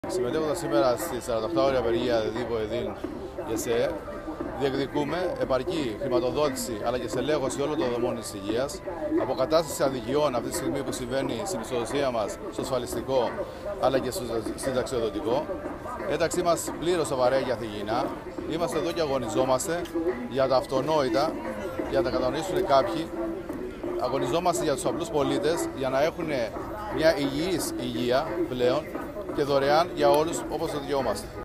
Συμμετέχοντας σήμερα στη 48ωρη απεργία ΔΥΠΟ ΕΔΗΝ και ΣΕΕ, διεκδικούμε επαρκή χρηματοδότηση αλλά και στελέχωση όλων των δομών της υγείας, αποκατάσταση αδικιών αυτή τη στιγμή που συμβαίνει στην ιστοδοσία μας, στο ασφαλιστικό αλλά και στο συνταξιοδοτικό. Ένταξή μας πλήρως σοβαρά και αθηγηνά. Είμαστε εδώ και αγωνιζόμαστε για τα αυτονόητα, για να τα κατανοήσουν κάποιοι. Αγωνιζόμαστε για τους απλούς πολίτες για να έχουν μια υγιής υγεία πλέον και δωρεάν για όλους όπως το δικαιούμαστε.